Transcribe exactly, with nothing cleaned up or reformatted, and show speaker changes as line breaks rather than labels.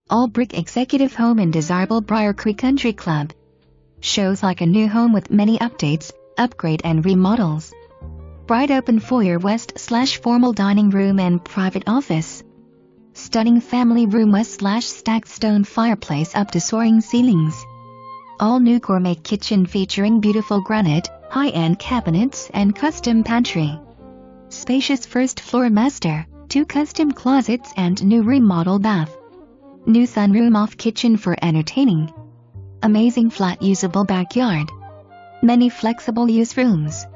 All brick executive home in desirable Briar Creek Country Club. Shows like a new home with many updates, upgrade and remodels. Bright open foyer west slash formal dining room and private office. Stunning family room west slash stacked stone fireplace up to soaring ceilings. All new gourmet kitchen featuring beautiful granite, high-end cabinets and custom pantry. Spacious first floor master, two custom closets and new remodel bath. New sunroom off kitchen for entertaining. Amazing flat usable backyard. Many flexible use rooms.